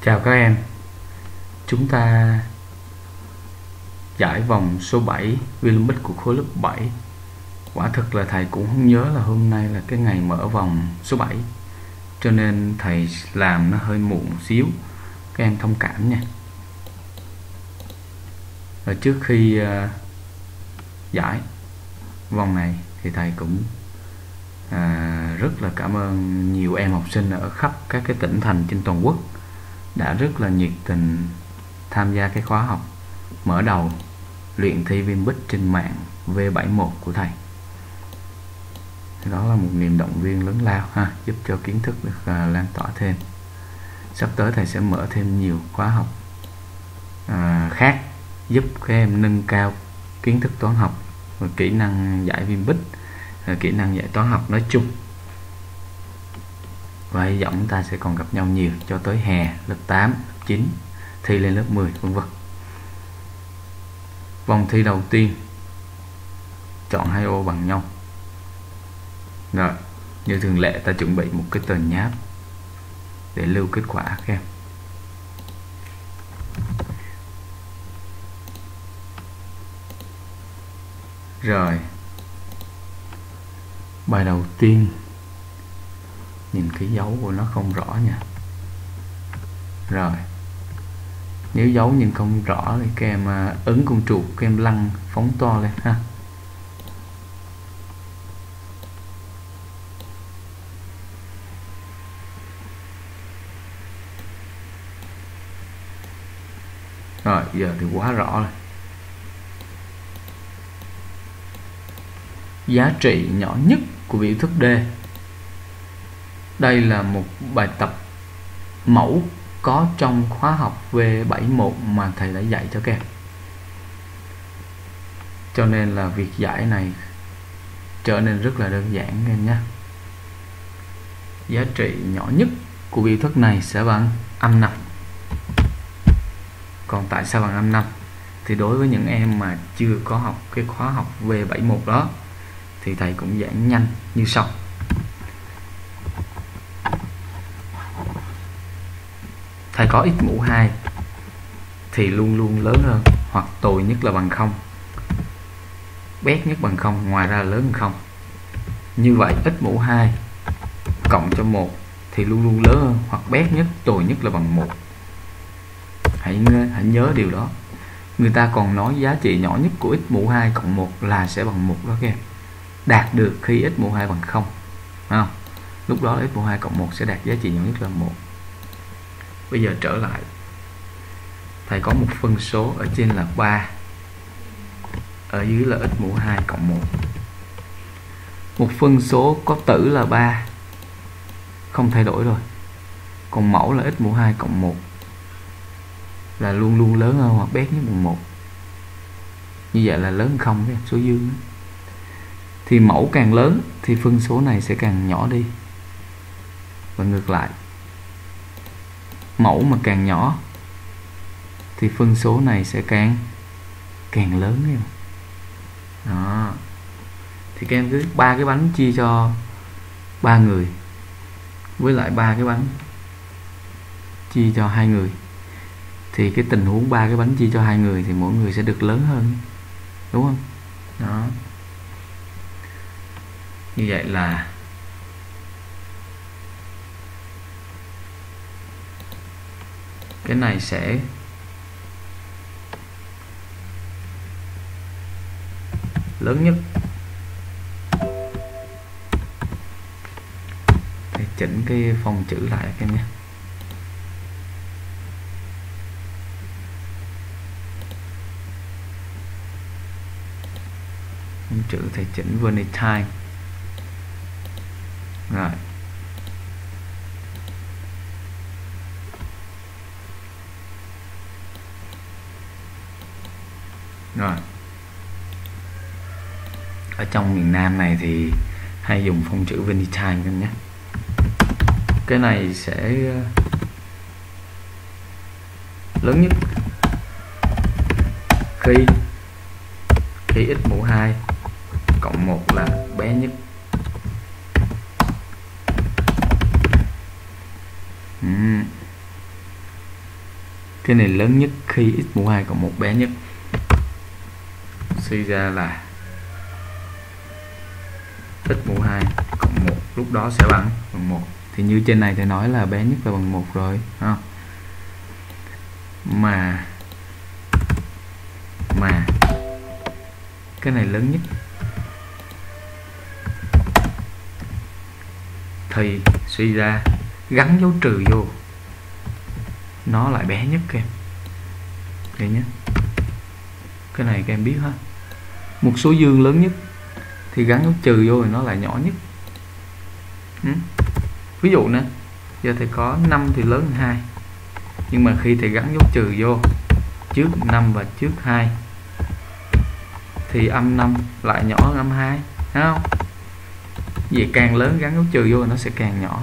Chào các em, chúng ta giải vòng số 7 Olympic của khối lớp 7. Quả thực là thầy cũng không nhớ là hôm nay là cái ngày mở vòng số 7, cho nên thầy làm nó hơi muộn một xíu, các em thông cảm nha. Và trước khi giải vòng này thì thầy cũng rất là cảm ơn nhiều em học sinh ở khắp các cái tỉnh thành trên toàn quốc đã rất là nhiệt tình tham gia cái khóa học mở đầu luyện thi Vinbit trên mạng V71 của thầy. Đó là một niềm động viên lớn lao ha, giúp cho kiến thức được lan tỏa thêm. Sắp tới thầy sẽ mở thêm nhiều khóa học khác giúp các em nâng cao kiến thức toán học và kỹ năng giải Vinbit, kỹ năng giải toán học nói chung. Và hy vọng chúng ta sẽ còn gặp nhau nhiều cho tới hè lớp 8, lớp 9, thi lên lớp 10 vân vân. Vòng thi đầu tiên chọn 2 ô bằng nhau. Rồi, như thường lệ ta chuẩn bị một cái tờ nháp để lưu kết quả các em. Rồi, bài đầu tiên, nhìn cái dấu của nó không rõ nha. Rồi, nếu dấu nhưng không rõ thì các em ấn con chuột, các em lăn phóng to lên ha. Rồi, giờ thì quá rõ rồi. Giá trị nhỏ nhất của biểu thức D. Đây là một bài tập mẫu có trong khóa học V71 mà thầy đã dạy cho các em. Cho nên là việc giải này trở nên rất là đơn giản các em nhé. Giá trị nhỏ nhất của biểu thức này sẽ bằng âm 5. Còn tại sao bằng âm 5? Thì đối với những em mà chưa có học cái khóa học V71 đó thì thầy cũng giải nhanh như sau. Thầy có x mũ 2 thì luôn luôn lớn hơn hoặc tồi nhất là bằng 0, bét nhất bằng 0, ngoài ra là lớn hơn 0. Như vậy x mũ 2 cộng cho 1 thì luôn luôn lớn hơn hoặc bét nhất, tồi nhất là bằng 1. Hãy nhớ điều đó. Người ta còn nói giá trị nhỏ nhất của x mũ 2 cộng 1 là sẽ bằng 1 đó các em. Đạt được khi x mũ 2 bằng 0. Không? Lúc đó x mũ 2 cộng 1 sẽ đạt giá trị nhỏ nhất là 1. Bây giờ trở lại. Thầy có một phân số ở trên là 3. Ở dưới là x mũ 2 cộng 1. Một phân số có tử là 3. Không thay đổi rồi. Còn mẫu là x mũ 2 cộng 1 là luôn luôn lớn hơn hoặc bét nhất bằng 1. Như vậy là lớn hơn 0 cái số dương. Thì mẫu càng lớn thì phân số này sẽ càng nhỏ đi. Và ngược lại. Mẫu mà càng nhỏ thì phân số này sẽ càng lớn em. Đó. Thì các em cứ 3 cái bánh chia cho 3 người với lại 3 cái bánh chia cho 2 người. Thì cái tình huống 3 cái bánh chia cho 2 người thì mỗi người sẽ được lớn hơn. Đúng không? Đó. Như vậy là cái này sẽ lớn nhất. Để chỉnh cái phông chữ lại các em nhé. Phông chữ thầy chỉnh Vernitine. Rồi. Rồi. Ở trong miền Nam này thì hay dùng phông chữ Vernitine các nhé. Cái này sẽ lớn nhất khi x mũ 2 cộng 1 là bé nhất. Cái này lớn nhất khi x mũ 2 cộng 1 bé nhất. Suy ra là x mũ 2 cộng 1 lúc đó sẽ bằng 1. Thì như trên này thì nói là bé nhất là bằng 1 rồi, không? Mà cái này lớn nhất thì suy ra gắn dấu trừ vô nó lại bé nhất các em. Đây nhé. Cái này các em biết ha. Một số dương lớn nhất thì gắn dấu trừ vô thì nó lại nhỏ nhất. Ví dụ nè, giờ thầy có 5 thì lớn hơn 2. Nhưng mà khi thầy gắn dấu trừ vô trước 5 và trước 2 thì âm 5 lại nhỏ hơn âm 2, thấy không? Vì càng lớn gắn dấu trừ vô nó sẽ càng nhỏ.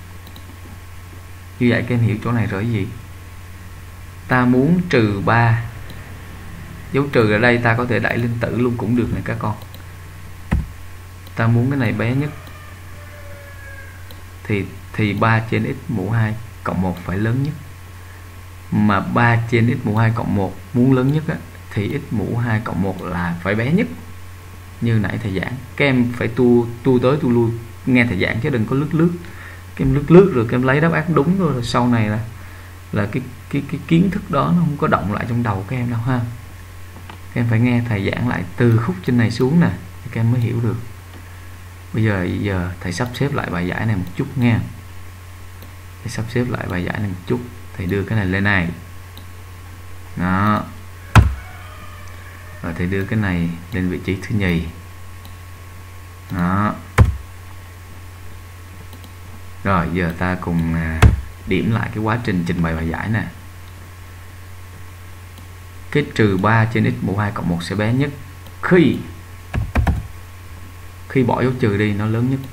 Như vậy các em hiểu chỗ này rồi gì? Ta muốn trừ 3. Dấu trừ ở đây ta có thể đẩy lên tử luôn cũng được này các con. Ta muốn cái này bé nhất thì 3 trên x mũ 2 cộng 1 phải lớn nhất. Mà 3 trên x mũ 2 cộng 1 muốn lớn nhất á, thì x mũ 2 cộng 1 là phải bé nhất. Như nãy thầy giảng, các em phải tu tới tu lui nghe thầy giảng chứ đừng có lướt. Các em lướt rồi các em lấy đáp án đúng rồi sau này là cái kiến thức đó nó không có động lại trong đầu các em đâu ha. Các em phải nghe thầy giảng lại từ khúc trên này xuống nè thì các em mới hiểu được. Bây giờ thầy sắp xếp lại bài giải này một chút nha. Thầy sắp xếp lại bài giải này một chút. Thầy đưa cái này lên này. Đó. Rồi thầy đưa cái này lên vị trí thứ nhì. Đó. Rồi giờ ta cùng điểm lại cái quá trình trình bày bài giải nè. Cái trừ 3 trên x mũ 2 cộng 1 sẽ bé nhất khi bỏ dấu trừ đi nó lớn nhất.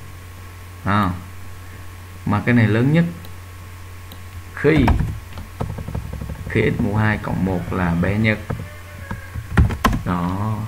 Mà cái này lớn nhất khi x mũ 2 cộng 1 là bé nhất. Đó.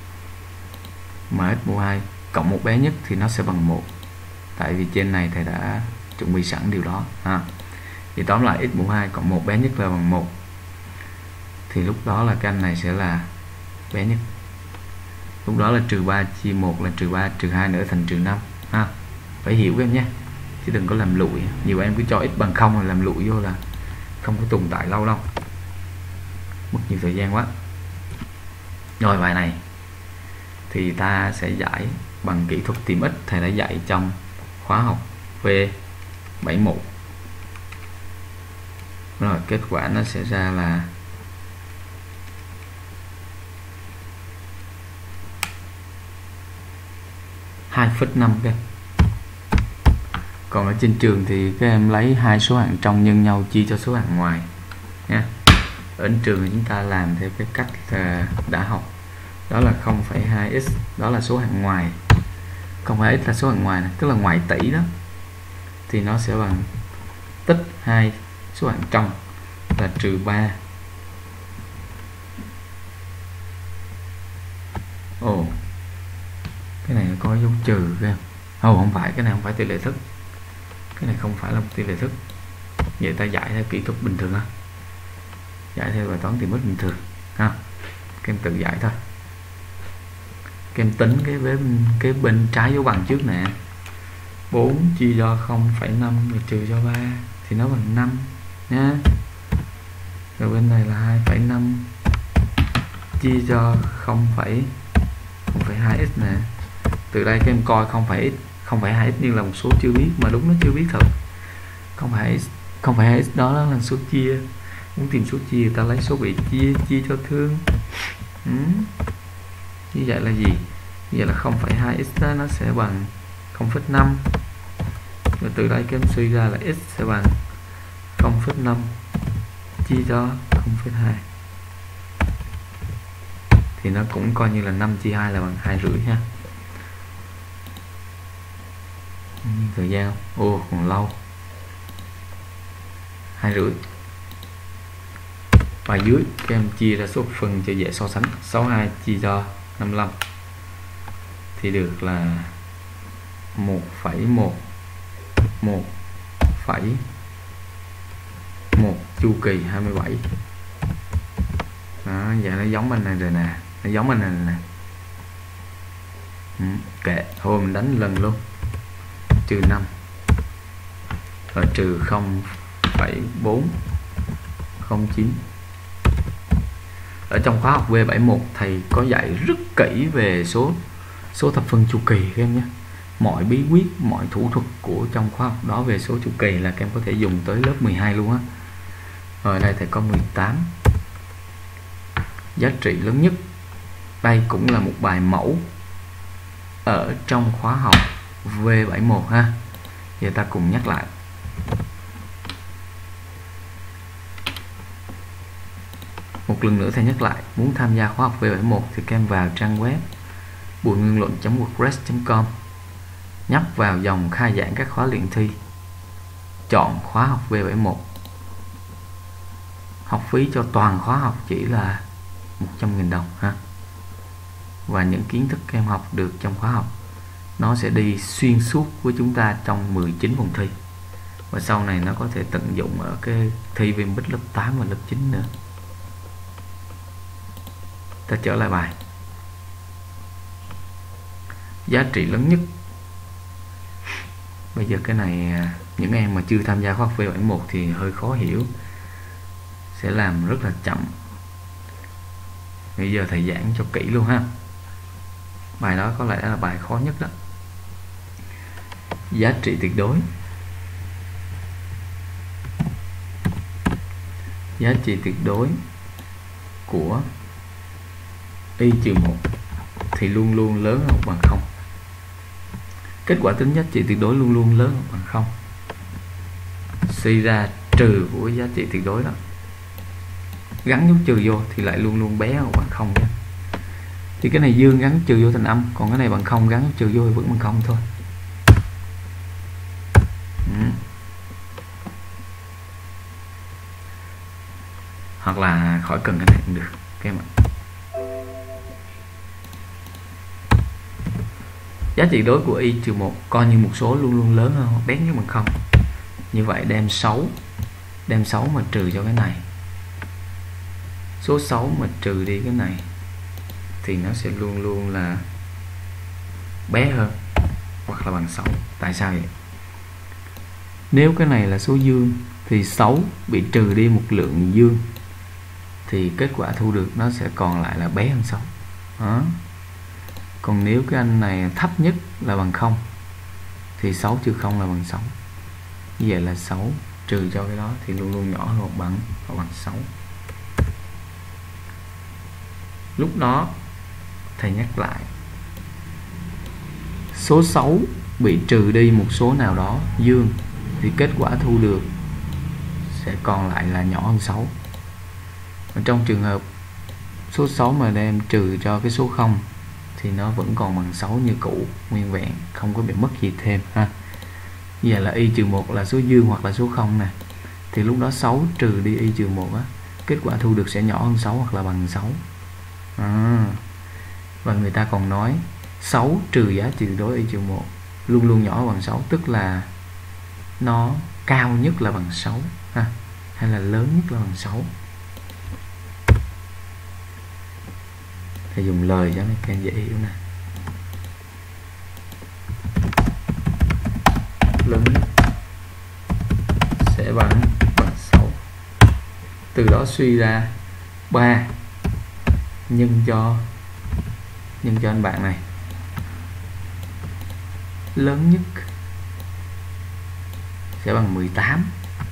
Mà x mũ 2 cộng 1 bé nhất thì nó sẽ bằng 1. Tại vì trên này thầy đã chuẩn bị sẵn điều đó ha. Thì tóm lại x mũ 2 cộng 1 bé nhất là bằng 1. Thì lúc đó là cái anh này sẽ là bé nhất. Lúc đó là trừ 3 chia 1 là trừ 3, trừ 2 nữa thành trừ 5 ha. Phải hiểu các em nhé. Chứ đừng có làm lụi. Nhiều em cứ cho x bằng 0 rồi làm lụi vô là không có tồn tại lâu đâu. Mất nhiều thời gian quá. Rồi bài này thì ta sẽ giải bằng kỹ thuật tìm x thầy đã dạy trong khóa học V71. Rồi kết quả nó sẽ ra là 2,5 các em. Còn ở trên trường thì các em lấy hai số hạng trong nhân nhau chia cho số hạng ngoài nha. Ở trường thì chúng ta làm theo cái cách đã học, đó là 0,2x đó là số hạng ngoài, 0,2x là số hạng ngoài này, tức là ngoại tỷ đó, thì nó sẽ bằng tích 2 số hạng trong là trừ 3. Ồ, cái này có dấu trừ các em. Không phải, cái này không phải tỷ lệ thức, cái này không phải là một tỷ lệ thức. Vậy ta giải theo kỹ thuật bình thường á, giải theo bài toán tìm x bình thường ha. Các em tự giải thôi. Các em tính cái bên trái dấu bằng trước nè. 4 chia cho 0,5 rồi trừ cho 3 thì nó bằng 5 nha. Rồi bên này là 2,5 chia cho 0,2x nè. Từ đây các em coi 0,2x như là một số chưa biết, mà đúng nó chưa biết thật. 0,2x đó là số chia. Muốn tìm số chia ta lấy số bị chia cho thương. Như vậy là gì? Như vậy là 0,2x đó nó sẽ bằng 0,5. Rồi từ đây các em suy ra là x sẽ bằng 0,5 chia cho 0,2. Thì nó cũng coi như là 5 chia 2 là bằng 2,5 ha. Thời gian không? Ồ, còn lâu. 2,5. Và dưới các em chia ra số phần cho dễ so sánh. 62 chia cho 55 thì được là 1,1 chu kỳ 27 Vậy nó giống bên này rồi nè, nó giống bên này nè. Kệ, thôi mình đánh lần luôn. Trừ 5 rồi trừ 0,409. Ở trong khóa học V71 thầy có dạy rất kỹ về số thập phân chu kỳ các em nhé. Mọi bí quyết, mọi thủ thuật của trong khóa học đó về số chu kỳ là các em có thể dùng tới lớp 12 luôn á. Rồi đây thầy có 18. Giá trị lớn nhất. Đây cũng là một bài mẫu ở trong khóa học V71 ha. Giờ ta cùng nhắc lại. Một lần nữa thầy nhắc lại, muốn tham gia khóa học V71 thì các em vào trang web buinguyên-luận.wordpress.com, nhấp vào dòng khai giảng các khóa luyện thi, chọn khóa học V71. Học phí cho toàn khóa học chỉ là 100.000 đồng ha. Và những kiến thức các em học được trong khóa học nó sẽ đi xuyên suốt với chúng ta trong 19 vòng thi, và sau này nó có thể tận dụng ở cái thi VNBIT lớp 8 và lớp 9 nữa. Ta trở lại bài. Giá trị lớn nhất. Bây giờ cái này những em mà chưa tham gia khóa học V71 thì hơi khó hiểu, sẽ làm rất là chậm. Bây giờ thầy giảng cho kỹ luôn ha. Bài đó có lẽ là bài khó nhất đó. Giá trị tuyệt đối. Giá trị tuyệt đối của y-1 thì luôn luôn lớn hơn bằng 0. Kết quả tính giá trị tuyệt đối luôn luôn lớn hơn bằng 0. Suy ra trừ của giá trị tuyệt đối đó, gắn dấu trừ vô thì lại luôn luôn bé hơn bằng 0 nhé. Thì cái này dương gắn trừ vô thành âm, còn cái này bằng 0 gắn trừ vô thì vẫn bằng 0 thôi. Hoặc là khỏi cần cái này cũng được các em ạ. Giá trị đối của y-1 coi như một số luôn luôn lớn hơn hoặc bé nhất bằng 0. Như vậy đem 6 mà trừ cho cái này, số 6 mà trừ đi cái này thì nó sẽ luôn luôn là bé hơn hoặc là bằng 6. Tại sao vậy? Nếu cái này là số dương thì 6 bị trừ đi một lượng dương thì kết quả thu được nó sẽ còn lại là bé hơn 6 đó. Còn nếu cái anh này thấp nhất là bằng 0 thì 6 trừ 0 là bằng 6. Như vậy là 6 trừ cho cái đó thì luôn luôn nhỏ hơn hoặc bằng 6. Lúc đó thầy nhắc lại, số 6 bị trừ đi một số nào đó dương thì kết quả thu được sẽ còn lại là nhỏ hơn 6. Ở trong trường hợp số 6 mà đem trừ cho cái số 0 thì nó vẫn còn bằng 6 như cũ, nguyên vẹn, không có bị mất gì thêm ha. Như vậy là y-1 là số dương hoặc là số 0 nè, thì lúc đó 6 trừ đi y-1 á, kết quả thu được sẽ nhỏ hơn 6 hoặc là bằng 6. Và người ta còn nói 6 trừ giá trị đối y-1 luôn luôn nhỏ bằng 6, tức là nó cao nhất là bằng 6 ha, hay là lớn nhất là bằng 6. Thầy dùng lời cho mấy em dễ hiểu nè. Lớn nhất sẽ bằng 6. Từ đó suy ra 3 nhân cho anh bạn này, lớn nhất sẽ bằng 18.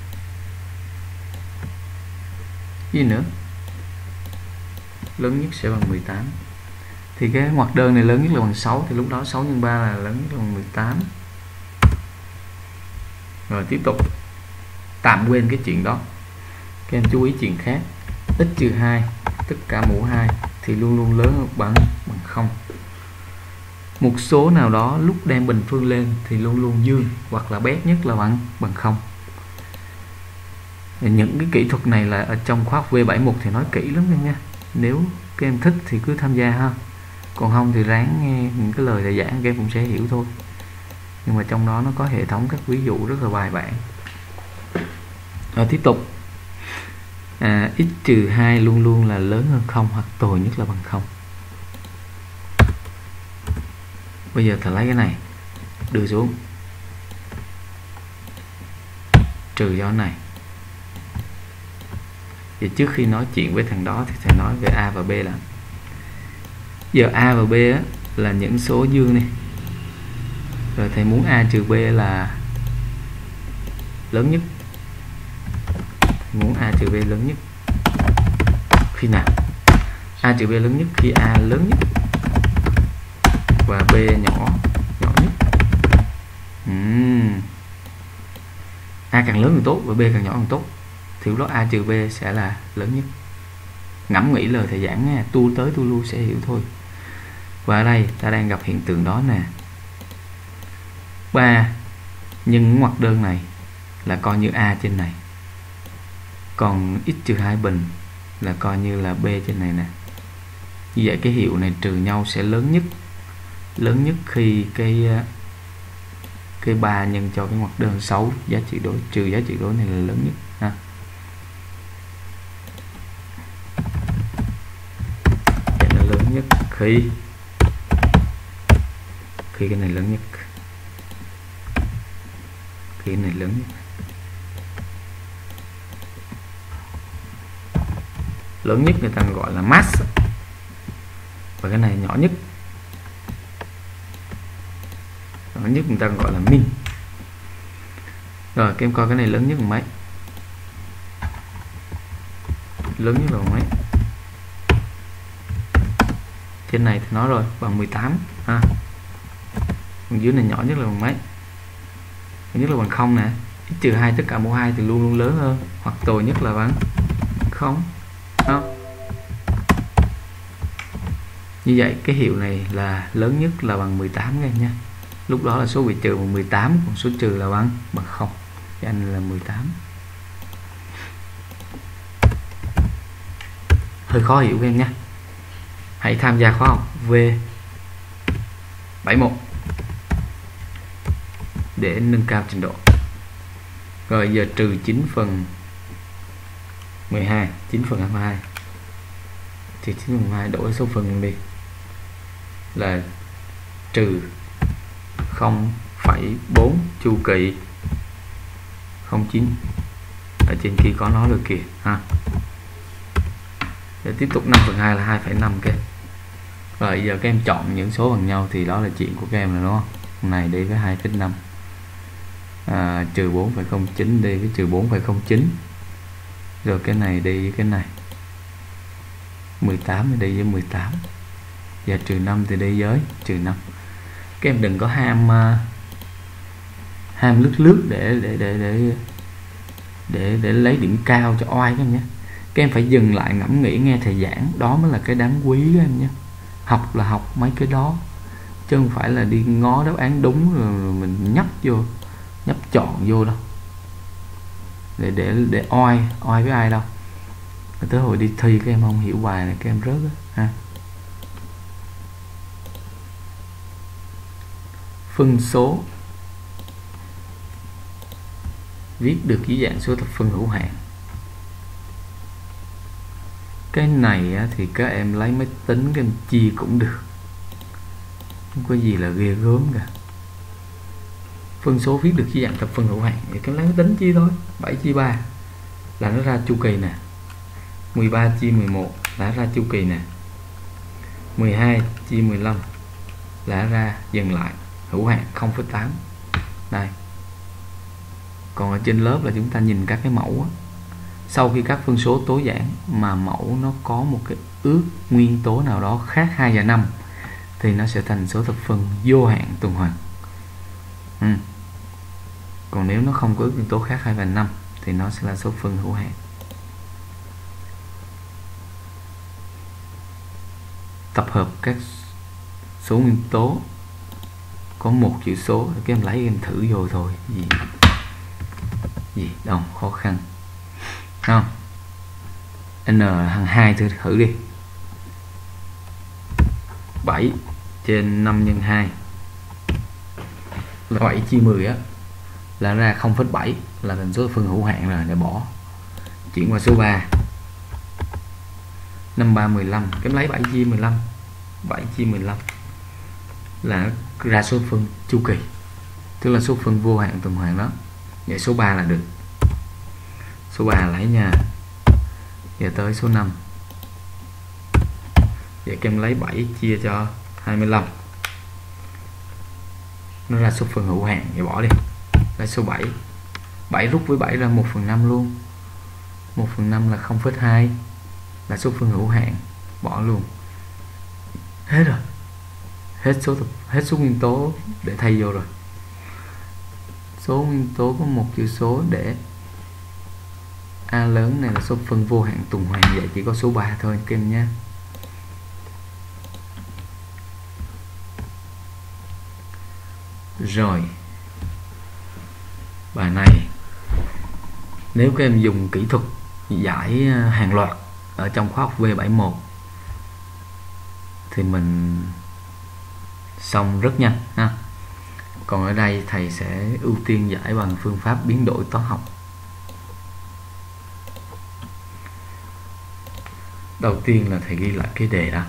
Gì nữa? Lớn nhất sẽ bằng 18. Thì cái ngoặc đơn này lớn nhất là bằng 6, thì lúc đó 6 nhân 3 là lớn nhất là bằng 18. Rồi tiếp tục. Tạm quên cái chuyện đó. Các em chú ý chuyện khác. x-2 tất cả mũ 2 thì luôn luôn lớn hơn bằng 0. Một số nào đó lúc đem bình phương lên thì luôn luôn dương hoặc là bé nhất là bằng 0. Những cái kỹ thuật này là ở trong khóa học V71 thì nói kỹ lắm nha. Nếu các em thích thì cứ tham gia ha, còn không thì ráng nghe những cái lời thầy giảng các em cũng sẽ hiểu thôi. Nhưng mà trong đó nó có hệ thống các ví dụ rất là bài bản. Rồi tiếp tục. x trừ 2 luôn luôn là lớn hơn 0 hoặc tồi nhất là bằng 0. Bây giờ thầy lấy cái này đưa xuống, trừ cho này. Thì trước khi nói chuyện với thằng đó thì thầy nói về A và B là giờ A và B á, là những số dương này. Rồi thầy muốn A trừ B là lớn nhất. Muốn A trừ B lớn nhất khi nào? A trừ B lớn nhất khi A lớn nhất và B nhỏ nhất. A càng lớn càng tốt và B càng nhỏ càng tốt. Thì lúc đó A trừ B sẽ là lớn nhất. Ngẫm nghĩ lời thầy giảng nha, tu tới tu lui sẽ hiểu thôi. Và ở đây ta đang gặp hiện tượng đó nè. 3 nhân ngoặc đơn này là coi như A trên này, còn x trừ 2 bình là coi như là B trên này nè. Như vậy cái hiệu này trừ nhau sẽ lớn nhất khi cái 3 nhân cho cái ngoặc đơn 6 giá trị đối, trừ giá trị đối này là lớn nhất ha. Vậy nó lớn nhất khi cái này lớn nhất, khi cái này lớn nhất. Lớn nhất người ta gọi là mass và cái này nhỏ nhất người ta gọi là min. Rồi các em coi cái này lớn nhất là mấy? Lớn nhất là mấy? Trên này thì nói rồi bằng 18 ha. Còn dưới này nhỏ nhất là bằng mấy? Nhỏ nhất là bằng 0 nè. X trừ 2 tất cả mũ 2 thì luôn luôn lớn hơn hoặc tồi nhất là bằng 0. Không? Như vậy cái hiệu này là lớn nhất là bằng 18 các em nha. Lúc đó là số bị trừ bằng 18, còn số trừ là bằng 0. Cái anh là 18. Hơi khó hiểu các em nhé. Hãy tham gia khóa học V71 để nâng cao trình độ. Rồi giờ trừ 9 phần 12, 9 phần 22 thì 9 phần 12 đổi số phần đi là trừ 0,4 chu kỳ 09. Ở trên kia có nó rồi kìa ha. Để tiếp tục 5 phần 2 là 2,5 cái. Rồi giờ các em chọn những số bằng nhau thì đó là chuyện của các em rồi đúng không? Hôm này đi với 2,5, trừ 4,09 đi với trừ 4,09. Rồi cái này đi với cái này 18 thì đi với 18. Và trừ 5 thì đi với trừ 5. Các em đừng có ham lướt để lấy điểm cao cho oai các em nhé. Các em phải dừng lại ngẫm nghĩ nghe thầy giảng, đó mới là cái đáng quý các em nhé. Học là học mấy cái đó chứ không phải là đi ngó đáp án đúng rồi mình nhấp chọn vô đâu để oai với ai đâu. Tới hồi đi thi các em không hiểu bài này các em rớt đó, ha. Phân số viết được dưới dạng số thập phân hữu hạn. Cái này thì các em lấy máy tính các em chia cũng được, không có gì là ghê gớm cả. Phân số viết được dưới dạng thập phân hữu hạn thì các em lấy máy tính chia thôi. 7 chia 3 là nó ra chu kỳ nè, 13 chia 11 là ra chu kỳ nè, 12 chia 15 là ra dừng lại hữu hạn 0,8. Đây. Còn ở trên lớp là chúng ta nhìn các cái mẫu á. Sau khi các phân số tối giản mà mẫu nó có một cái ước nguyên tố nào đó khác 2 và 5 thì nó sẽ thành số thập phân vô hạn tuần hoàn. Còn nếu nó không có ước nguyên tố khác 2 và 5 thì nó sẽ là số phân hữu hạn. Tập hợp các số nguyên tố có một chữ số, các em lấy em thử vô thôi, gì đâu khó khăn không. N hàng 2 thử đi. 7 trên 5 nhân 2 là 7 chia 10 á, là ra 0,7 là thành số phân hữu hạn rồi, để bỏ. Chuyển qua số 3 5 3 15, kem lấy 7 chia 15. 7 chia 15 là ra số phân chu kỳ, tức là số phân vô hạn tuần hoàn đó. Vậy số 3 là được. Số 3 lấy nha. Giờ tới số 5. Vậy kem lấy 7 chia cho 25. Nó ra số phân hữu hạn, vậy bỏ đi. Lấy số 7. 7 rút với 7 ra 1/5 luôn. 1/5 là 0,2, là số phân hữu hạn, bỏ luôn. Hết rồi. Hết số nguyên tố để thay vô rồi. Số nguyên tố có một chữ số để A lớn này là số phân vô hạn tuần hoàn, vậy chỉ có số 3 thôi các em nhé. Rồi, bài này nếu các em dùng kỹ thuật giải hàng loạt ở trong khóa học V71 thì mình xong rất nhanh ha. Còn ở đây thầy sẽ ưu tiên giải bằng phương pháp biến đổi toán học. Đầu tiên là thầy ghi lại cái đề đó,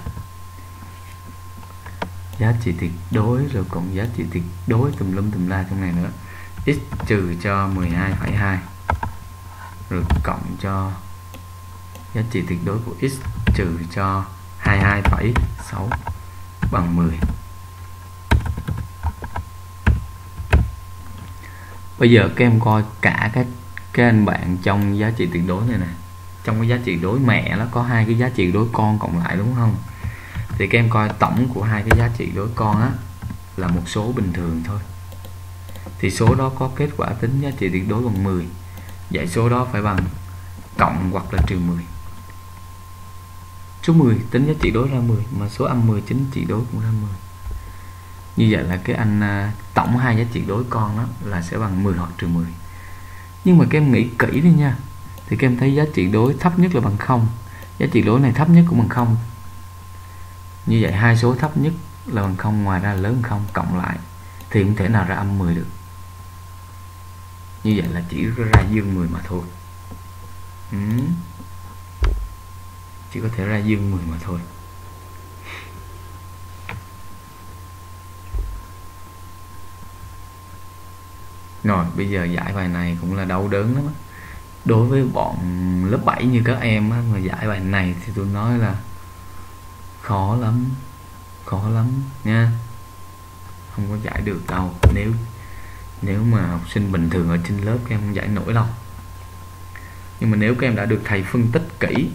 giá trị tuyệt đối, rồi còn giá trị tuyệt đối tùm lum tùm la trong này nữa. X trừ cho 12,2 rồi cộng cho giá trị tuyệt đối của x trừ cho 22,6 bằng 10. Bây giờ các em coi cả cái anh bạn trong giá trị tuyệt đối này nè. Trong cái giá trị đối mẹ nó có hai cái giá trị đối con cộng lại đúng không? Thì các em coi tổng của hai cái giá trị đối con á là một số bình thường thôi. Thì số đó có kết quả tính giá trị tuyệt đối bằng 10. Vậy số đó phải bằng cộng hoặc là trừ 10. Số 10 tính giá trị đối ra 10, mà số âm 10 tính trị đối cũng ra 10. Như vậy là cái anh tổng hai giá trị đối con đó là sẽ bằng 10 hoặc trừ 10. Nhưng mà các em nghĩ kỹ đi nha. Thì các em thấy giá trị đối thấp nhất là bằng 0. Giá trị đối này thấp nhất cũng bằng 0. Như vậy hai số thấp nhất là bằng 0, ngoài ra lớn hơn 0 cộng lại thì không thể nào ra âm 10 được. Như vậy là chỉ ra dương 10 mà thôi. Chỉ có thể ra dương 10 mà thôi. Rồi bây giờ giải bài này cũng là đau đớn lắm á. Đối với bọn lớp 7 như các em á, mà giải bài này thì tôi nói là khó lắm nha. Không có giải được đâu. Nếu mà học sinh bình thường ở trên lớp các em không giải nổi đâu. Nhưng mà nếu các em đã được thầy phân tích kỹ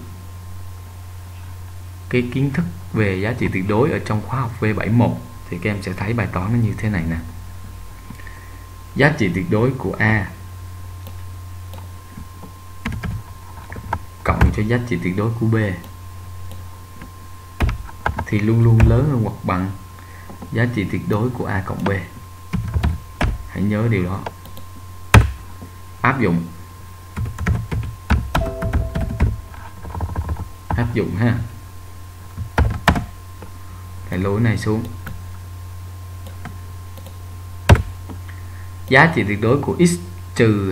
cái kiến thức về giá trị tuyệt đối ở trong khóa học V71 thì các em sẽ thấy bài toán nó như thế này nè. Giá trị tuyệt đối của A cộng cho giá trị tuyệt đối của B thì luôn luôn lớn hơn hoặc bằng giá trị tuyệt đối của A cộng B. Hãy nhớ điều đó. Áp dụng ha. Cái lối này xuống. Giá trị tuyệt đối của x trừ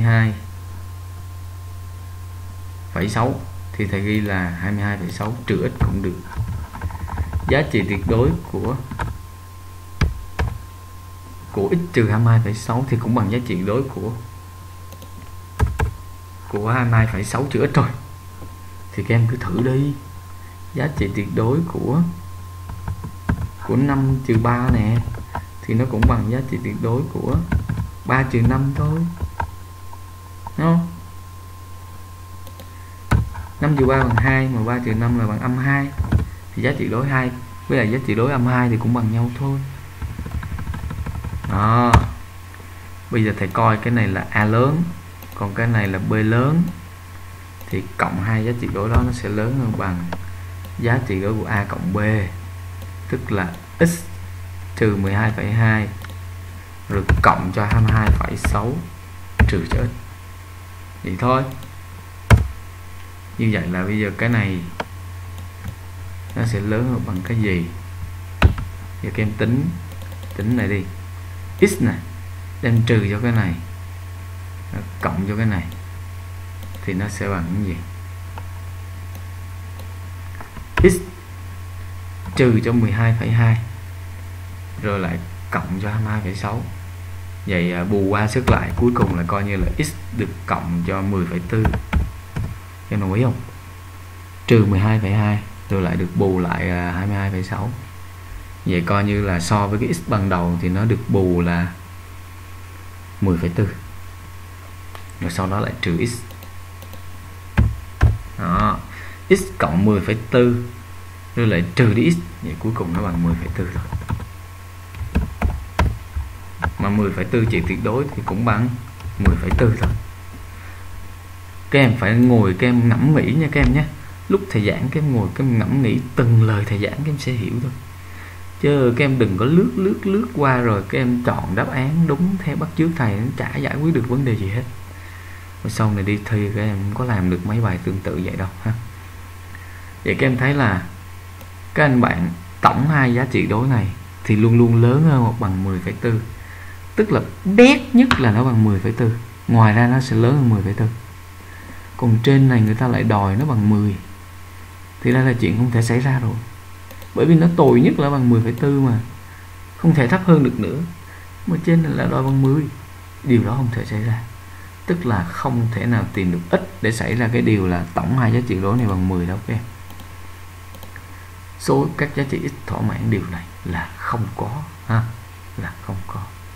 22,6 thì thầy ghi là 22,6 trừ x cũng được. Giá trị tuyệt đối của x trừ 22,6 thì cũng bằng giá trị tuyệt đối của 22,6 trừ x rồi. Thì các em cứ thử đi. Giá trị tuyệt đối của 5 trừ 3 nè thì nó cũng bằng giá trị tuyệt đối của 3 trừ 5 thôi. Đúng không? 5 trừ 3 bằng 2 mà 3 trừ 5 là bằng âm 2. Thì giá trị đối 2 với lại giá trị đối âm 2 thì cũng bằng nhau thôi. Đó. Bây giờ thầy coi cái này là A lớn, còn cái này là B lớn. Thì cộng hai giá trị đối đó nó sẽ lớn hơn bằng giá trị đối của A cộng B, tức là x trừ 12,2 rồi cộng cho 22,6 trừ cho x. Vậy thôi. Như vậy là bây giờ cái này nó sẽ lớn hơn bằng cái gì? Giờ các em tính này đi. X này đem trừ cho cái này, cộng cho cái này thì nó sẽ bằng cái gì? x trừ cho 12,2 rồi lại cộng cho 22,6. Vậy bù qua sức lại cuối cùng là coi như là x được cộng cho 10,4. Em đồng ý không? Trừ 12,2 rồi lại được bù lại 22,6. Vậy coi như là so với cái x ban đầu thì nó được bù là 10,4. Rồi sau đó lại trừ x. Đó, x cộng 10,4 rồi lại trừ đi x, vậy cuối cùng nó bằng 10,4 thôi. Mà 10,4 trị tuyệt đối thì cũng bằng 10,4 thôi. Các em phải ngồi các em ngẫm nghĩ nha các em nhé. Lúc thầy giảng các em ngồi các em ngẫm nghĩ từng lời thầy giảng các em sẽ hiểu thôi. Chứ các em đừng có lướt qua rồi các em chọn đáp án đúng theo bắt chước thầy, nó chả giải quyết được vấn đề gì hết. Rồi sau này đi thi các em không có làm được mấy bài tương tự vậy đâu ha. Vậy các em thấy là các anh bạn tổng hai giá trị đối này thì luôn luôn lớn hơn hoặc bằng 10,4. Tức là bé nhất là nó bằng 10,4, ngoài ra nó sẽ lớn hơn 10,4. Còn trên này người ta lại đòi nó bằng 10 thì đây là chuyện không thể xảy ra rồi. Bởi vì nó tồi nhất là bằng 10,4 mà, không thể thấp hơn được nữa. Mà trên này là đòi bằng 10. Điều đó không thể xảy ra. Tức là không thể nào tìm được ít để xảy ra cái điều là tổng hai giá trị đối này bằng 10 đâu các em. Số các giá trị x thỏa mãn điều này là không có ha, là không có.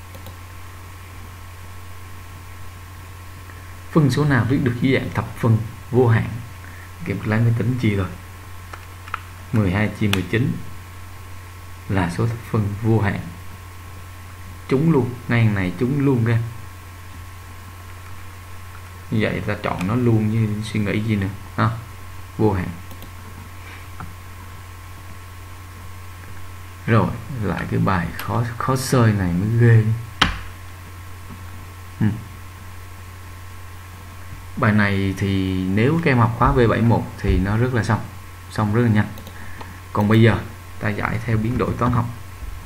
Phân số nào viết được dưới dạng thập phân vô hạn? Kiểm lấy máy tính chia rồi. 12 chia 19 là số thập phân vô hạn. Trúng luôn, ngay này trúng luôn ra. Như vậy ta chọn nó luôn như suy nghĩ gì nữa ha, vô hạn. Rồi lại cái bài khó xơi này mới ghê. Bài này thì nếu các em học khóa V71 thì nó rất là xong rất là nhanh. Còn bây giờ ta giải theo biến đổi toán học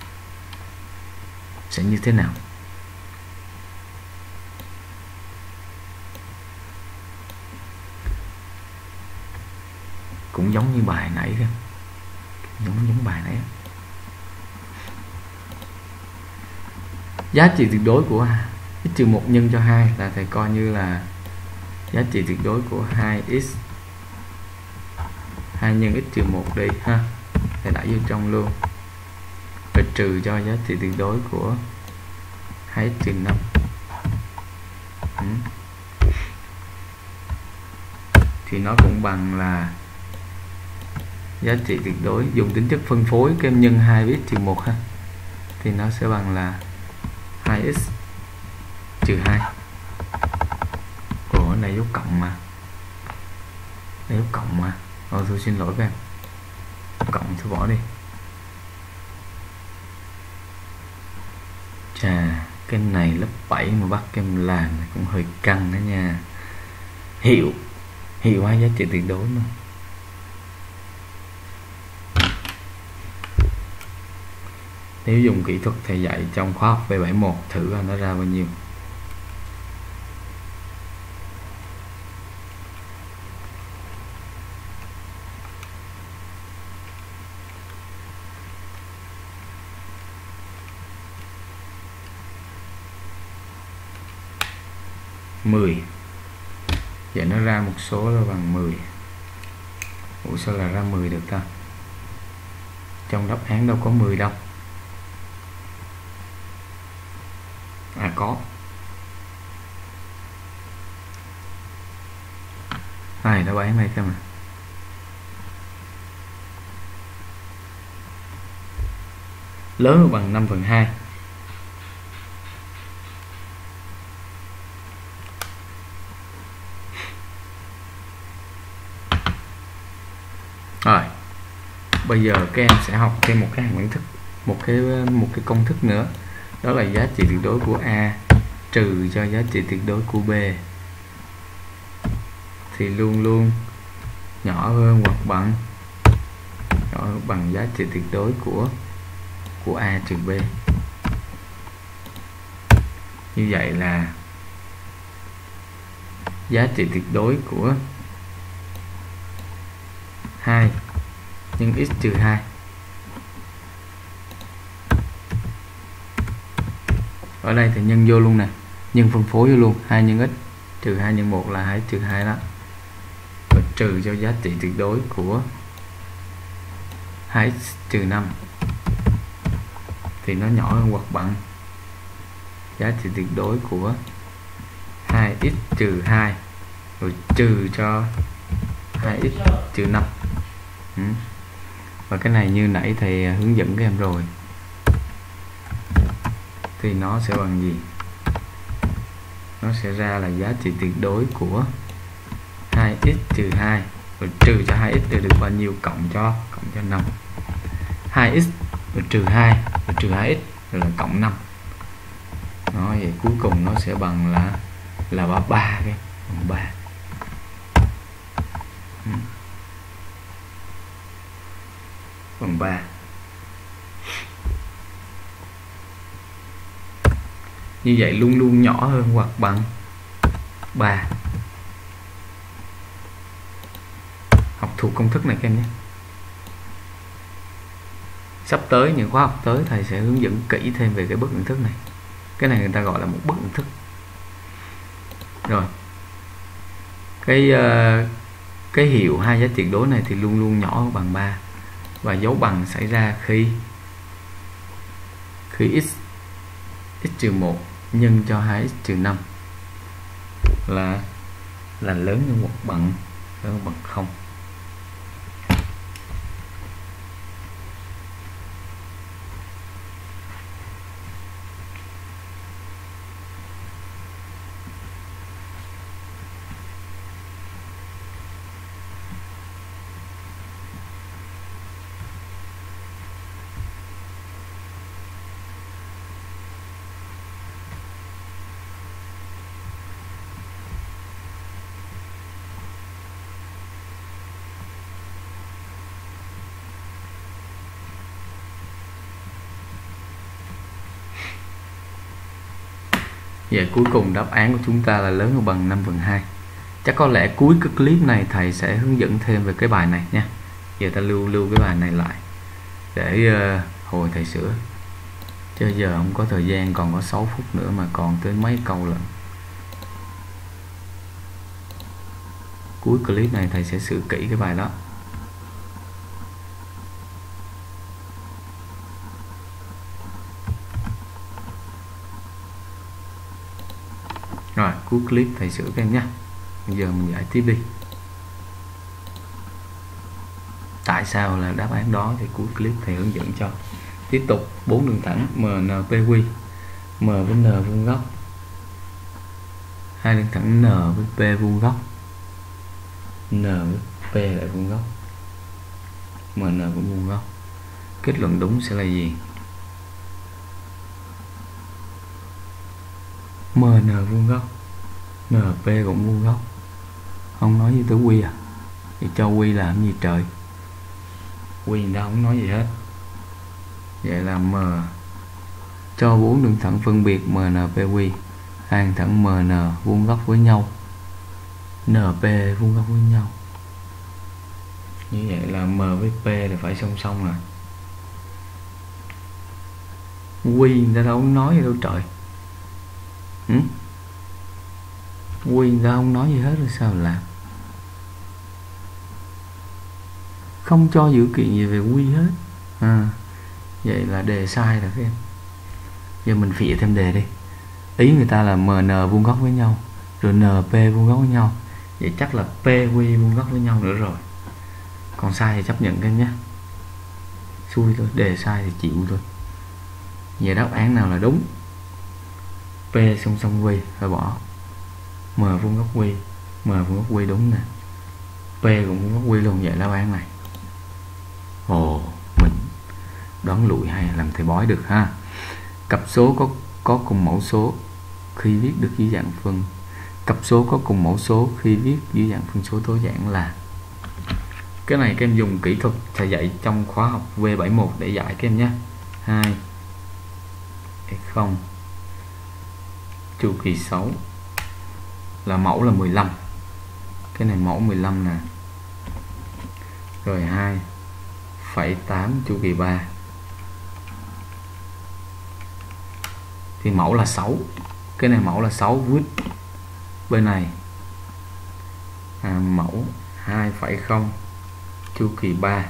sẽ như thế nào? Cũng giống như bài nãy thôi, giống bài nãy. Giá trị tuyệt đối của x-1 nhân cho 2 là thầy coi như là giá trị tuyệt đối của 2x 2 nhân x-1 đi ha, thầy đã vô trong luôn, rồi trừ cho giá trị tuyệt đối của 2x-5. Thì nó cũng bằng là giá trị tuyệt đối dùng tính chất phân phối kem nhân 2 với x-1 ha, thì nó sẽ bằng là 2x trừ 2. Ủa này dấu cộng mà, đây dấu cộng mà. Thôi xin lỗi các em, cộng thôi bỏ đi. Chà, cái này lớp 7 mà bắt em làm cũng hơi căng đó nha. Hiệu hai giá trị tuyệt đối mà. Nếu dùng kỹ thuật thầy dạy trong khóa học V71 thử nó ra bao nhiêu. Vậy nó ra một số là bằng 10. Ủa sao là ra 10 được ta? Trong đáp án đâu có 10 đâu. À có. Này đáp án này cơ mà. Lớn bằng 5/2. Rồi bây giờ các em sẽ học thêm một cái hàm nhận thức, một cái công thức nữa, đó là giá trị tuyệt đối của A trừ cho giá trị tuyệt đối của B thì luôn luôn nhỏ hơn hoặc bằng giá trị tuyệt đối của A trừ B. Như vậy là giá trị tuyệt đối của 2 nhân x trừ 2. Ở đây thì nhân vô luôn nè, nhân phân phối vô luôn, 2 nhân x trừ 2 nhân 1 là 2 trừ 2 đó. Và trừ cho giá trị tuyệt đối của 2x trừ 5 thì nó nhỏ hơn hoặc bằng giá trị tuyệt đối của 2x trừ 2 rồi trừ cho 2x trừ 5. Và cái này như nãy thầy hướng dẫn các em rồi thì nó sẽ bằng gì? Nó sẽ ra là giá trị tuyệt đối của 2x trừ 2 rồi trừ cho 2x để được bao nhiêu, cộng cho 5. 2x rồi trừ 2 rồi trừ 2x rồi là cộng 5. Nó vậy cuối cùng nó sẽ bằng là 3 cái bằng 3. Bằng 3. Như vậy luôn luôn nhỏ hơn hoặc bằng 3. Học thuộc công thức này các em nhé. Sắp tới những khóa học tới thầy sẽ hướng dẫn kỹ thêm về cái bước nhận thức này. Cái này người ta gọi là một bước nhận thức. Rồi. Cái hiệu hai giá trị tuyệt đối này thì luôn luôn nhỏ hơn bằng 3. Và dấu bằng xảy ra khi x trừ 1 nhân cho 2x trừ 5 là lớn hơn hoặc bằng 0. Vậy cuối cùng đáp án của chúng ta là lớn hơn bằng 5/2. Chắc có lẽ cuối cái clip này thầy sẽ hướng dẫn thêm về cái bài này nha. Giờ ta lưu cái bài này lại để hồi thầy sửa. Chứ giờ không có thời gian, còn có 6 phút nữa mà còn tới mấy câu lận. Cuối clip này thầy sẽ sửa kỹ cái bài đó. Rồi, cuối clip thầy sửa các em nhé. Bây giờ mình giải tiếp đi. Tại sao là đáp án đó thì cuối clip thầy hướng dẫn cho. Tiếp tục 4 đường thẳng MNPQ, M với N vuông góc, 2 đường thẳng N với P vuông góc, N với P lại vuông góc, MN cũng vuông góc. Kết luận đúng sẽ là gì? MN vuông góc, NP cũng vuông góc. Không nói gì tới Quy à? Thì cho Quy làm gì trời? Quy đâu không nói gì hết. Vậy là M cho 4 đường thẳng phân biệt MNPQ, hai đường thẳng MN vuông góc với nhau, NP vuông góc với nhau. Như vậy là M với P là phải song song rồi. Quy người ta đâu không nói gì đâu trời. Quy người ta không nói gì hết rồi sao làm? Không cho dữ kiện gì về Quy hết. Vậy là đề sai rồi các em. Giờ mình phịa thêm đề đi. Ý người ta là MN vuông góc với nhau, rồi NP vuông góc với nhau. Vậy chắc là PQ vuông góc với nhau nữa rồi. Còn sai thì chấp nhận các em nhé. Xui thôi, đề sai thì chịu thôi. Vậy đáp án nào là đúng? P song song Q phải bỏ. M vuông góc Q, M vuông góc Q đúng nè. P cũng vuông góc Q luôn. Vậy đáp án này. Ồ, mình đoán lùi hay làm thầy bói được ha. Cặp số có cùng mẫu số khi viết được dưới dạng phân. Cặp số có cùng mẫu số khi viết dưới dạng phân số tối giản là. Cái này các em dùng kỹ thuật thầy dạy trong khóa học V71 để giải các em nhé. 2 0 chu kỳ 6 là mẫu là 15. Cái này mẫu 15 nè. Rồi 2 1,8 chu kỳ 3 thì mẫu là 6. Cái này mẫu là 6 vút. Bên này mẫu 2,0 chu kỳ 3,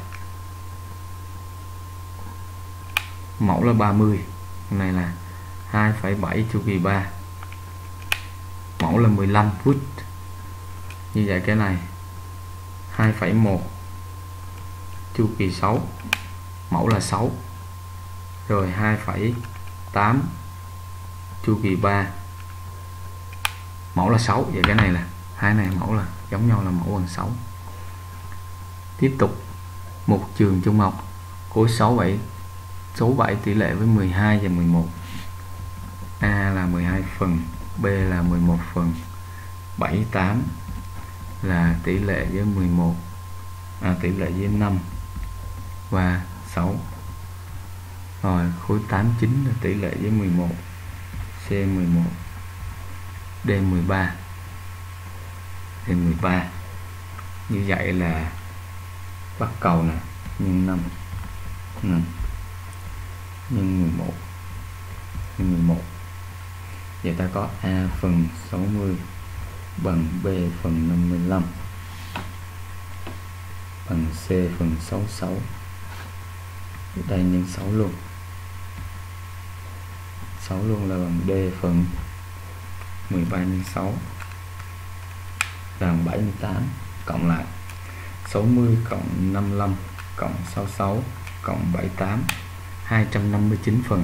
mẫu là 30. Cái này là 2,7 chu kỳ 3, mẫu là 15 phút. Như vậy cái này 2,1 chu kỳ 6, mẫu là 6. Rồi 2,8 chu kỳ 3, mẫu là 6. Vậy cái này là hai này mẫu là giống nhau, là mẫu bằng 6. Tiếp tục một trường trung học khối số 7 tỷ lệ với 12 và 11. A là 12 phần, B là 11 phần, 7, 8 là tỷ lệ với 11, tỷ lệ với 5 và 6. Rồi khối 8, 9 là tỷ lệ với 11, C 11, D 13, D 13. Như vậy là bắt cầu nè, nhân 5 nhân 11 nhân 11. Vậy ta có A phần 60 bằng B phần 55 bằng C phần 66. Ở đây nhân 6 luôn. 6 luôn là bằng D phần 13 nhân 6 là bằng 78. Cộng lại 60 cộng 55 cộng 66 cộng 78, 259 phần.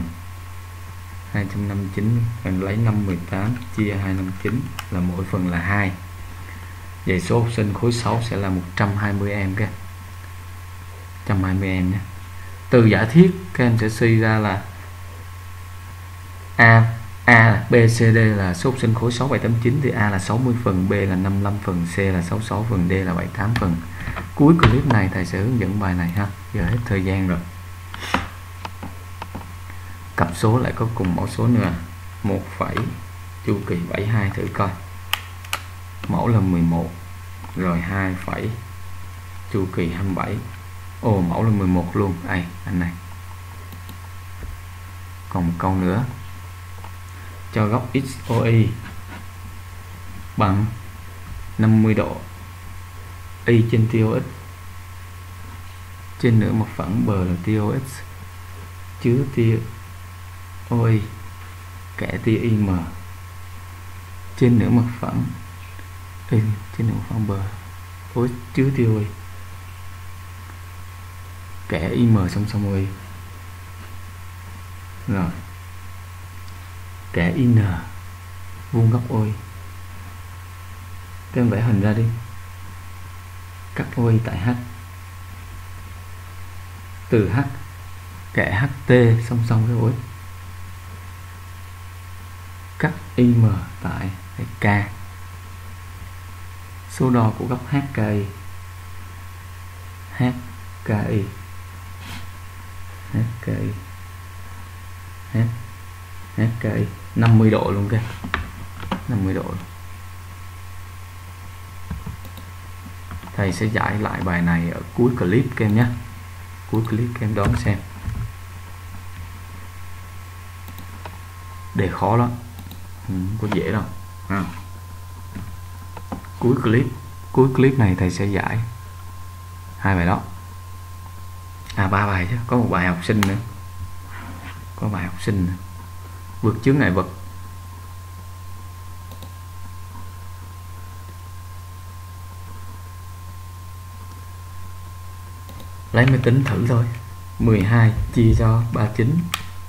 259 mình lấy 518 chia 259 là mỗi phần là 2. Vậy số học sinh khối 6 sẽ là 120 em các 120 em nhé. Từ giả thiết các em sẽ suy ra là A, B, C, D là số học sinh khối 6, 7, 8, 9 thì A là 60 phần, B là 55 phần, C là 66 phần, D là 78 phần. Cuối clip này thầy sẽ hướng dẫn bài này ha. Giờ hết thời gian rồi. Cặp số lại có cùng mẫu số nữa. 1, chu kỳ 72 thử coi. Mẫu là 11. Rồi 2, chu kỳ 27. Ồ, mẫu là 11 luôn. Anh này. Còn một câu nữa. Cho góc XOY bằng 50 độ. Y trên TOX. Trên nửa mặt phẳng bờ là TOX chứa tia OI kẻ tia IM. Trên nửa mặt phẳng trên nửa mặt phẳng bờ OX chứa tia OI kẻ IM song song OI. Rồi kẻ IN vuông góc OI. Các em vẽ hình ra đi. Cắt OI tại H. Từ H kẻ HT song song với OX. Cắt IM tại K. Số đo của góc HKI. HKI 50 độ luôn kìa. 50 độ luôn. Thầy sẽ giải lại bài này ở cuối clip các em nhé. Cuối clip các em đón xem. Đề khó lắm, không có dễ đâu. Cuối clip này thầy sẽ giải 2 bài đó. 3 bài chứ, có một bài học sinh nữa. Có bài học sinh nữa. Vượt chướng ngại vật. Lấy máy tính thử thôi. 12 chia cho 39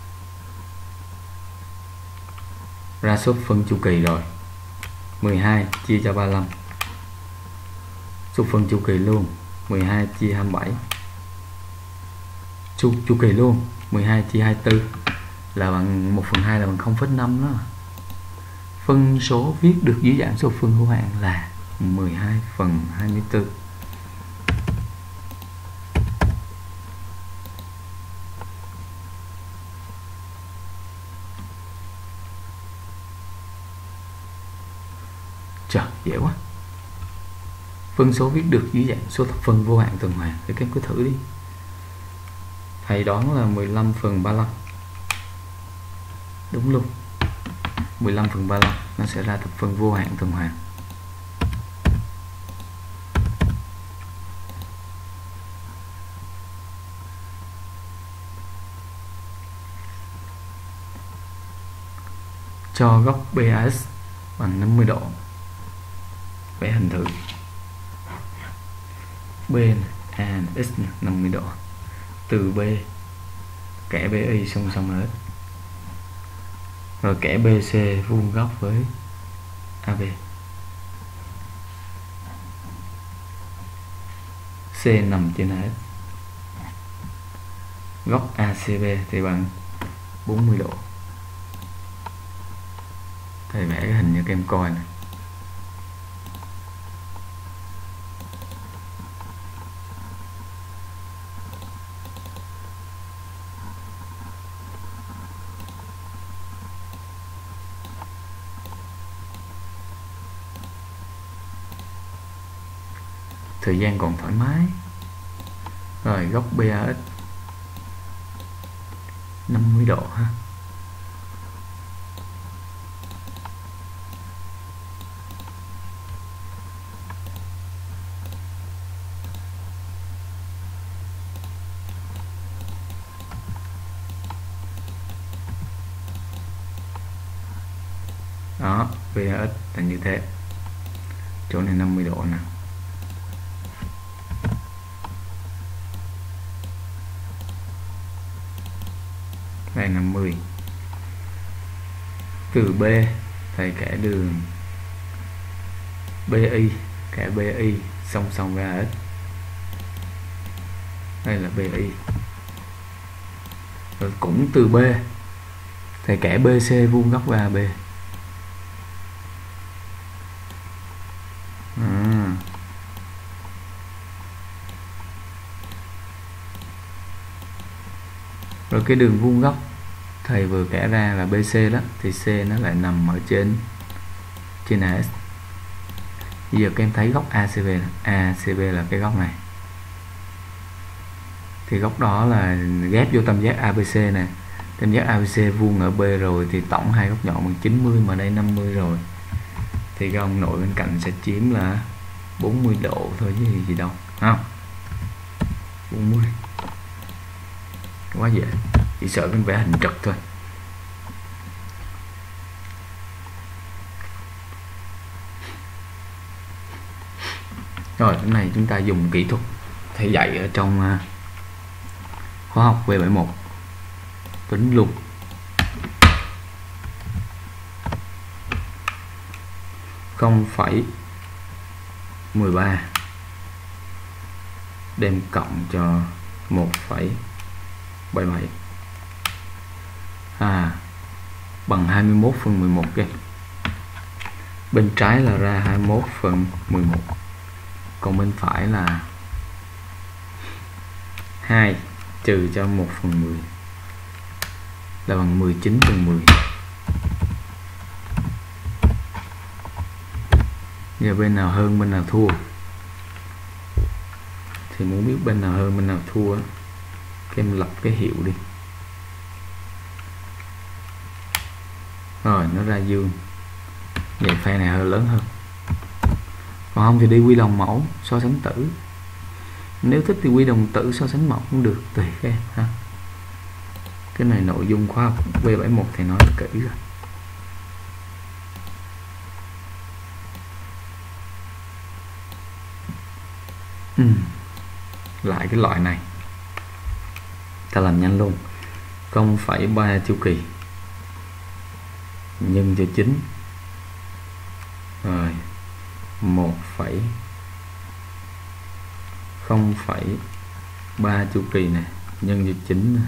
ra số phân chu kỳ rồi. 12 chia cho 35 số phân chu kỳ luôn. 12 chia 27 chu kỳ luôn. 12 chia 24 là bằng 1/2 là bằng 0,5 đó. Phân số viết được dưới dạng số phân hữu hạn là 12/24. Trời, dễ quá. Phân số viết được dưới dạng số thập phân vô hạn tuần hoàn thì các em cứ thử đi. Thầy đoán là 15/35. Đúng luôn, 15/35 nó sẽ ra thập phân vô hạn tuần hoàn. Cho góc BAS bằng 50 độ. Vẽ hình thử. B A X 50 độ. Từ B kẻ BI song song hết. Rồi kẻ BC vuông góc với AB. C nằm trên AS. Góc ACB thì bằng 40 độ. Thầy vẽ cái hình như các em coi này. Thời gian còn thoải mái. Rồi góc BAX 50 độ ha. Đó, BAX là như thế. Chỗ này 50 độ nè. Đây 50. Từ B thầy kẻ đường BI, kẻ BI song song với AX. Đây là BI. Rồi cũng từ B thầy kẻ BC vuông góc với AB. Rồi cái đường vuông góc thầy vừa kẻ ra là BC đó, thì C nó lại nằm ở trên AS. Bây giờ các em thấy góc ACB này. ACB là cái góc này, thì góc đó là ghép vô tam giác ABC này. Tam giác ABC vuông ở B rồi thì tổng hai góc nhọn bằng 90, mà đây 50 rồi thì cái ông nội bên cạnh sẽ chiếm là 40 độ thôi chứ gì đâu, không? 40. Quá dễ, chỉ sợ cái vẽ hình trật thôi. Rồi cái này chúng ta dùng kỹ thuật thầy dạy ở trong khóa học V71 tính luôn. Không phẩy 13 đem cộng cho 1,77 bằng 21/11 kia. Bên trái là ra 21/11, còn bên phải là 2 trừ cho 1/10 là bằng 19/10. Giờ bên nào hơn bên nào thua, thì muốn biết bên nào hơn bên nào thua các em lập cái hiệu đi. Rồi nó ra dương, vậy phe này hơi lớn hơn. Còn không thì đi quy đồng mẫu so sánh tử. Nếu thích thì quy đồng tử so sánh mẫu cũng được, tùy các em ha. Cái này nội dung khoa học V71 thì nói kỹ rồi. Lại cái loại này ta làm nhanh luôn. 0,3 chu kỳ nhân cho 9 rồi 0,3 chu kỳ này nhân cho 9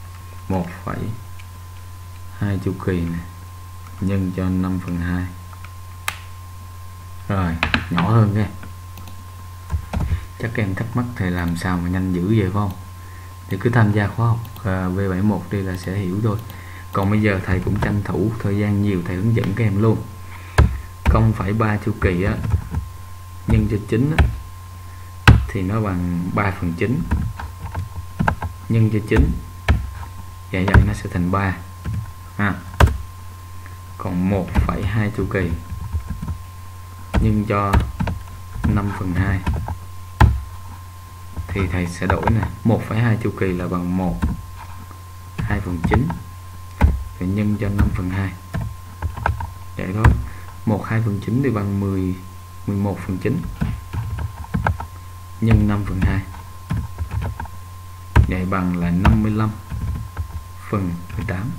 1,2 chu kỳ này nhân cho 5/2. Rồi nhỏ hơn nha. Chắc các em thắc mắc thầy làm sao mà nhanh dữ vậy phải không? Thì cứ tham gia khóa học V71 đi là sẽ hiểu thôi. Còn bây giờ thầy cũng tranh thủ thời gian nhiều, thầy hướng dẫn các em luôn. 0,3 chu kỳ á, nhân cho 9 á, thì nó bằng 3/9. nhân cho 9, vậy nó sẽ thành 3 ha. Còn 1,2 chu kỳ nhân cho 5/2 thì thầy sẽ đổi nè, 1,2 chu kỳ là bằng 1/2/9 thì nhân cho 5/2, vậy thôi. 1/2/9 thì bằng 11/9 nhân 5/2, vậy bằng là 55/18.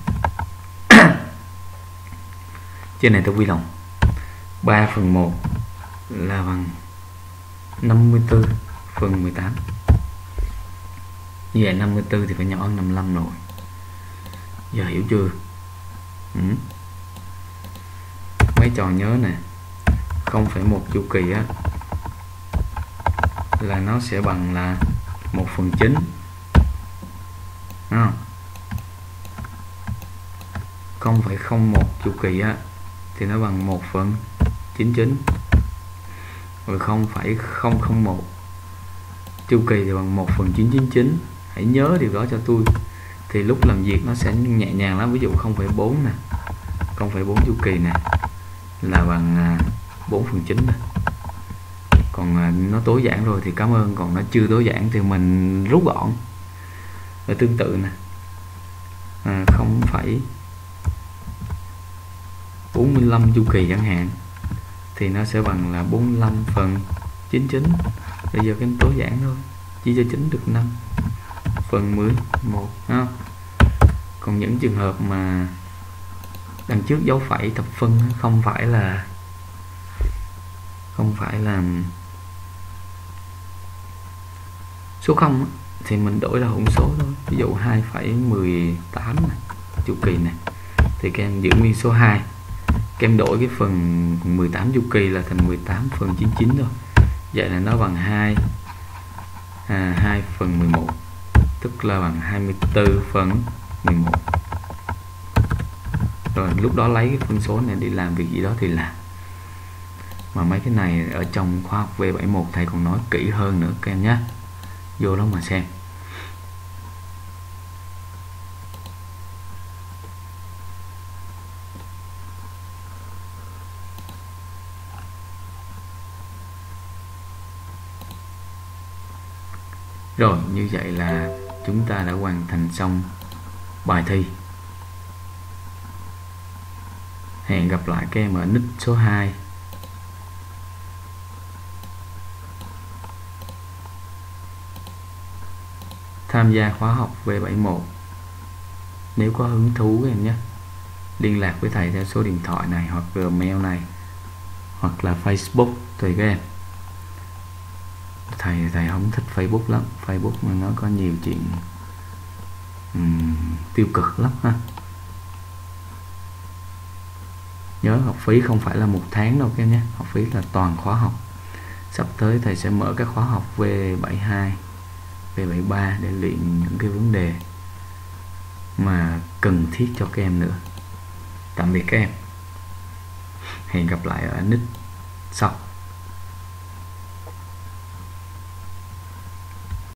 Trên này tôi quy đồng 3/1 là bằng 54/18. Như vậy 54 thì phải nhỏ hơn 55 rồi. Giờ hiểu chưa? Mấy trò nhớ nè, 0,1 chu kỳ á là nó sẽ bằng là 1/9, đúng không? 0,01 chu kỳ á thì nó bằng 1/99, rồi 0,001 chu kỳ thì bằng 1/999. Hãy nhớ điều đó cho tôi, thì lúc làm việc nó sẽ nhẹ nhàng lắm. Ví dụ 0,4 nè, 0,4 chu kỳ nè là bằng 4/9 nè. Còn nó tối giản rồi thì cảm ơn, còn nó chưa tối giản thì mình rút gọn. Và tương tự nè, 0,45 chu kỳ chẳng hạn thì nó sẽ bằng là 45/99. Bây giờ cái tối giản thôi, chia cho 9 được 5/11 ha. Còn những trường hợp mà đằng trước dấu phẩy thập phân không phải là số 0 thì mình đổi là hỗn số thôi. Ví dụ 2,18 chu kỳ này thì các em giữ nguyên số 2, các em đổi cái phần 18 chu kỳ là thành 18/99 rồi. Vậy là nó bằng 2/11, tức là bằng 24/11. Rồi lúc đó lấy cái phân số này đi làm việc gì đó thì làm. Mà mấy cái này ở trong khóa học V71 thầy còn nói kỹ hơn nữa các em nhé, vô đó mà xem. Rồi, như vậy là chúng ta đã hoàn thành xong bài thi. Hẹn gặp lại các em ở nick số 2. Tham gia khóa học V71. Nếu có hứng thú các em nhé, liên lạc với thầy theo số điện thoại này hoặc Gmail này hoặc là Facebook tùy các em. Thầy không thích Facebook lắm, Facebook mà nó có nhiều chuyện tiêu cực lắm ha. Nhớ học phí không phải là 1 tháng đâu các em nhé, học phí là toàn khóa học. Sắp tới thầy sẽ mở các khóa học V72, V73 để luyện những cái vấn đề mà cần thiết cho các em nữa. Tạm biệt các em, hẹn gặp lại ở nick sau.